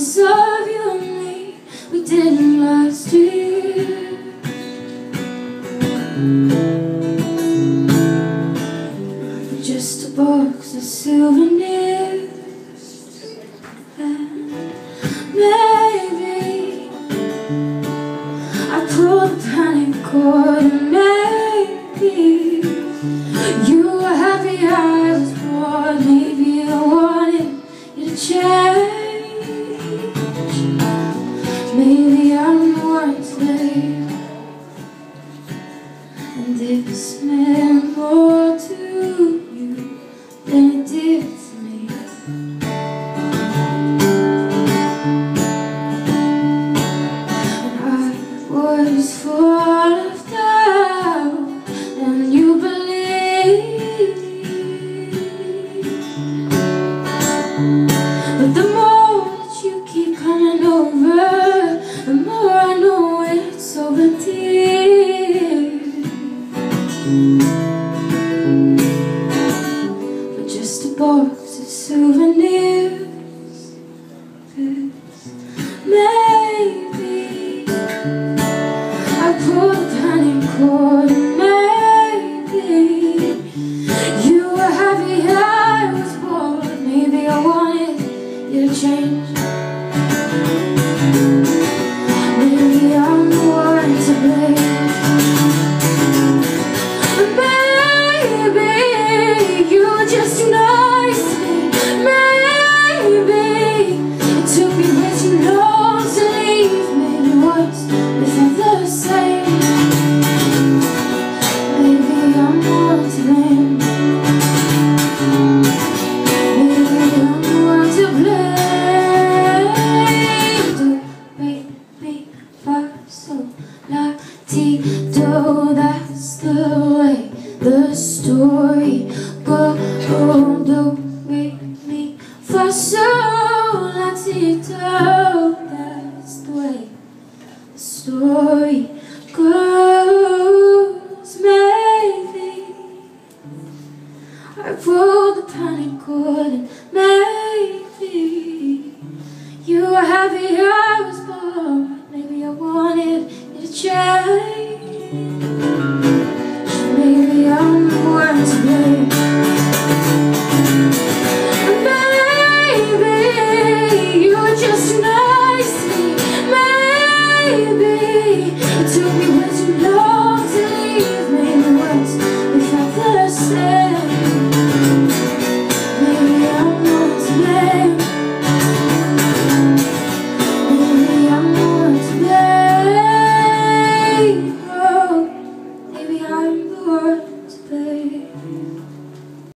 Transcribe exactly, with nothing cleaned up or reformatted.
promise of you and me we didn't last year. Just a box of souvenirs, and maybe I pulled the panic cord, and maybe you were happy I was bored. Maybe I wanted you to change. Maybe I'm the one to blame, and this meant more to you than it did to me. And I was full of doubt, and you believed. But the more that you keep coming over, the more I know it's over, dear. But just a box of souvenirs, 'cause maybe I pulled the panic cord, and maybe you were happy I was bored. Maybe I wanted you to change. Maybe I'm the one to blame. Maybe you were just too nice to me. Maybe it took me way too long to leave. Maybe once we felt the same. Maybe I'm the one to blame. Maybe I'm the one to blame. Do re mi fa sol la ti do. That's the way the story goes. Do re mi fa sol la ti do. That's the way the story goes. Maybe I pulled the panic cord, and maybe you were happy I was bored. Maybe I wanted you to change. Maybe I'm the one to blame. Maybe you were just too nice to me. Maybe it took me way too long to